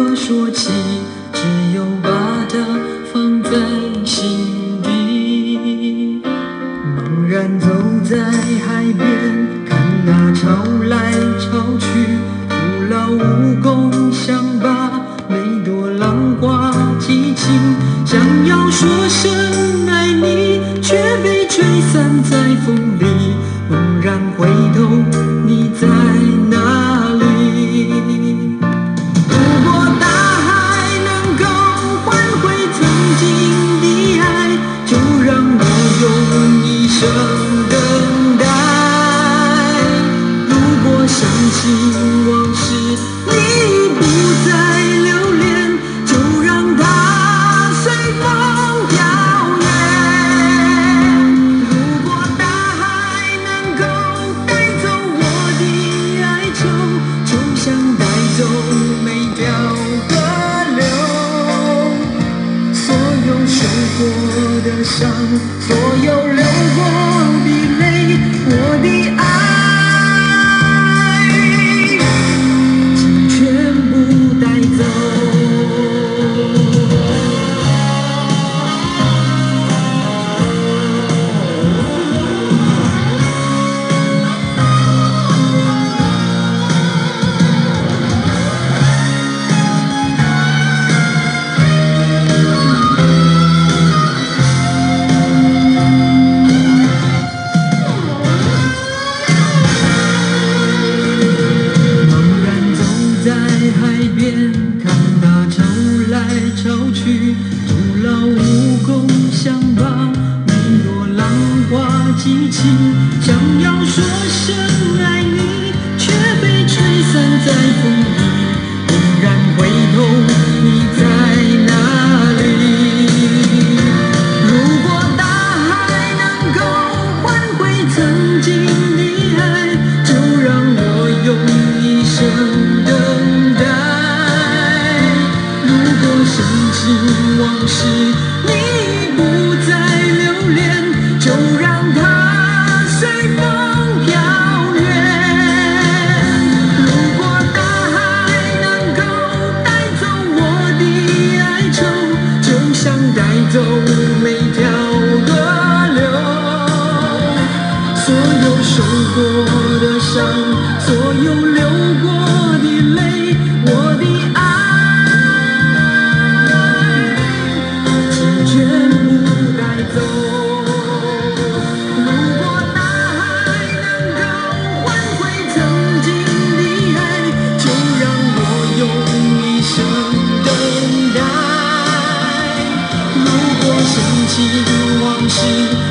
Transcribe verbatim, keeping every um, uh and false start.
何说起？只有把它放在心底。茫然走在海边，看那潮来潮去，徒劳无功，想把每朵浪花记清。想要说声爱你，却被吹散在风里。猛然回头，你在哪里？如果大海能够换回曾经的爱，就让我用一生等待。如果想起往事，你不再留恋，就让它随风飘远。如果大海能够带走我的哀愁，就像带走每条河流。所有受过的伤，所有流过的泪，我的爱请全部带走。海边看那潮来潮去，徒劳无功，想把每朵浪花记清。想要说声爱你，却被吹散在风里。猛然回头，你在哪里？如果大海能够换回曾经的爱，就让我用一生等待。想起往事，你不再留恋，就让它随风飘远。如果大海能够带走我的哀愁，就像带走每条河流。所有受过的伤，所有流过的泪，我的爱想起往事。